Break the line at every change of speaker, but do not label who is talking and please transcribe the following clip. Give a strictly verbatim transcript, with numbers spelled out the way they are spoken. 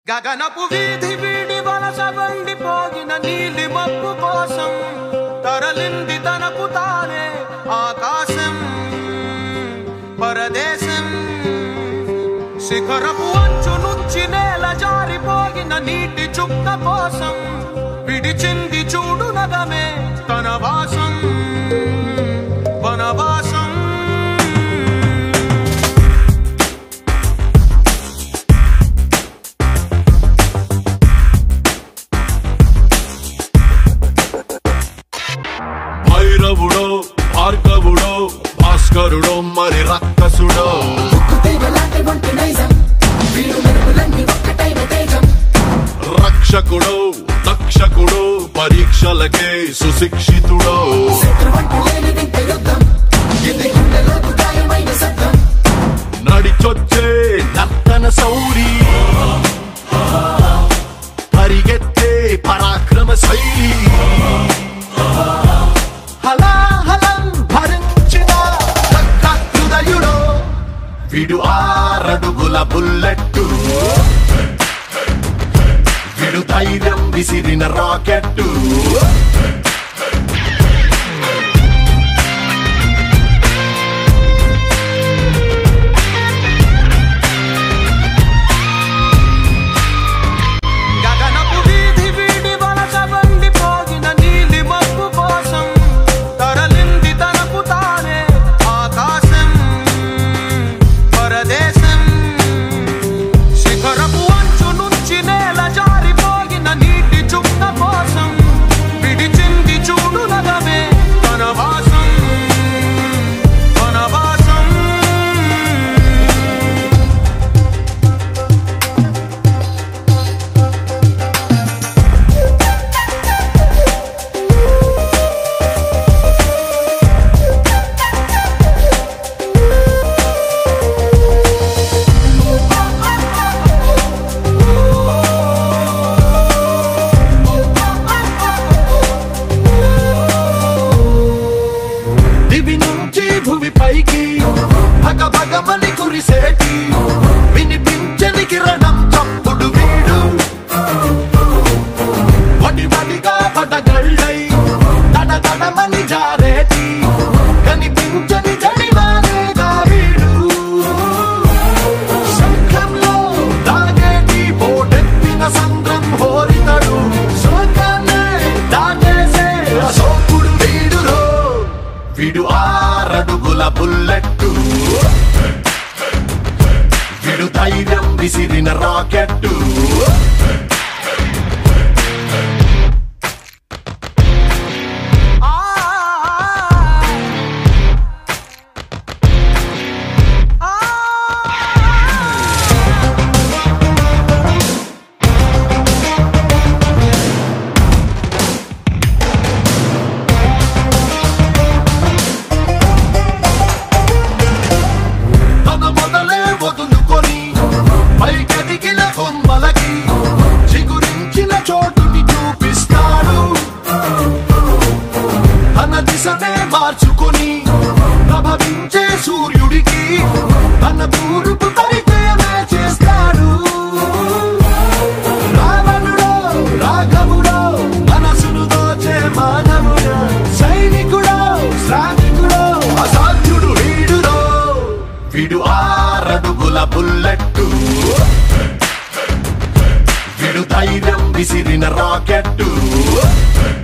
గగనపు వీధి వీడి వలస వండిపోగిన నీలి మబ్బు కోసం తరలింది తనకు తానే ఆకాశం పరదేశం శిఖరపు అంచు నుంచి నేల జారిపోగిన నీటి చుక్క కోసం విడిచింది చూడు నగమే తన వాసం వనవాసం
భైరవుడో భార్గవుడో భాస్కరుడో మరి రక్కసుడో రక్షకుడో దక్షకుడో పరీక్షలకే సుశిక్షితుడో నడిచొచ్చే నర్తన సౌరి పరిగెత్తే పరాక్రమ శైలి విడు ఆరడుగుల బుల్లెట్టు విడు ధైర్యం విసిరిన రాకెట్టు
గగనపు వీధి వీడి వలస వండిపోగిన నీలి మబ్బు కోసం తరలింది తనకు తానే ఆకాశం పరదేశం శిఖరపు అంచు నుంచి నేల జారిపోగిన నీటి చుక్క కోసం విడిచింది చూడు నగమే తన వాసం వనవాసం
దివి నుంచి భూమి పైకి భగ భగమని కురిసేటి వినిపించని కిరణం చప్పుడు వీడు వడి వడిగా పడగళ్ళై తడ తడమని జారేటి కనిపించని జడివానేగా వీడు శంఖంలో దాగేటి పోటెత్తిన సంద్రం హోరితడు శోకాన్నే దాటేసే అశోకుడు వీడురో విడు ఆరడుగుల బుల్లెట్టు విడు ధైర్యం విసిరిన రాకెట్టు తన మొదలే వదులుకొని పైకెదిగిన కొమ్మలకి చిగురించిన చోటుని చూపిస్తాడు తన దిశనే మార్చుకొని ప్రభవించే సూర్యుడికి తన తూర్పు పరిచయమే చేస్తాడు రావణుడో రాఘవుడో మనసును దోచే మానవుడో సైనికుడో శ్రామికుడో అసాధ్యుడు వీడురో విడు ఆరడుగుల బుల్లెట్టు విడు ధైర్యం విసిరిన రాకెట్టు